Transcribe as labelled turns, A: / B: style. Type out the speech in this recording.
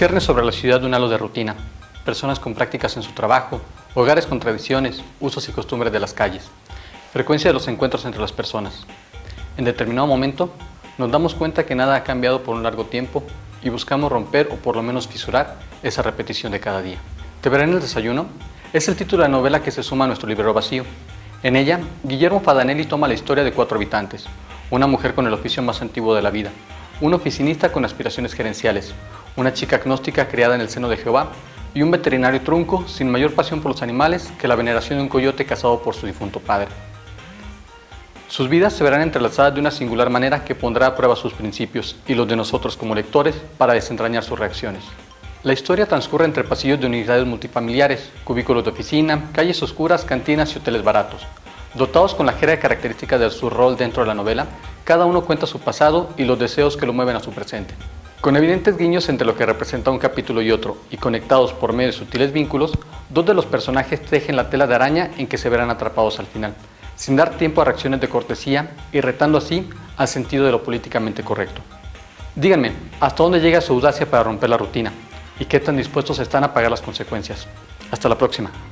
A: cierne sobre la ciudad un halo de rutina, personas con prácticas en su trabajo, hogares con tradiciones, usos y costumbres de las calles, frecuencia de los encuentros entre las personas. En determinado momento, nos damos cuenta que nada ha cambiado por un largo tiempo y buscamos romper o por lo menos fisurar esa repetición de cada día. ¿Te veré en el desayuno? Es el título de la novela que se suma a nuestro librero vacío. En ella, Guillermo Fadanelli toma la historia de 4 habitantes, una mujer con el oficio más antiguo de la vida, un oficinista con aspiraciones gerenciales, una chica agnóstica criada en el seno de Jehová y un veterinario trunco sin mayor pasión por los animales que la veneración de un coyote cazado por su difunto padre. Sus vidas se verán entrelazadas de una singular manera que pondrá a prueba sus principios y los de nosotros como lectores para desentrañar sus reacciones. La historia transcurre entre pasillos de unidades multifamiliares, cubículos de oficina, calles oscuras, cantinas y hoteles baratos. Dotados con la jerga característica de su rol dentro de la novela, cada uno cuenta su pasado y los deseos que lo mueven a su presente. Con evidentes guiños entre lo que representa un capítulo y otro, y conectados por medio de sutiles vínculos, 2 de los personajes tejen la tela de araña en que se verán atrapados al final, sin dar tiempo a reacciones de cortesía y retando así al sentido de lo políticamente correcto. Díganme, ¿hasta dónde llega su audacia para romper la rutina? ¿Y qué tan dispuestos están a pagar las consecuencias? Hasta la próxima.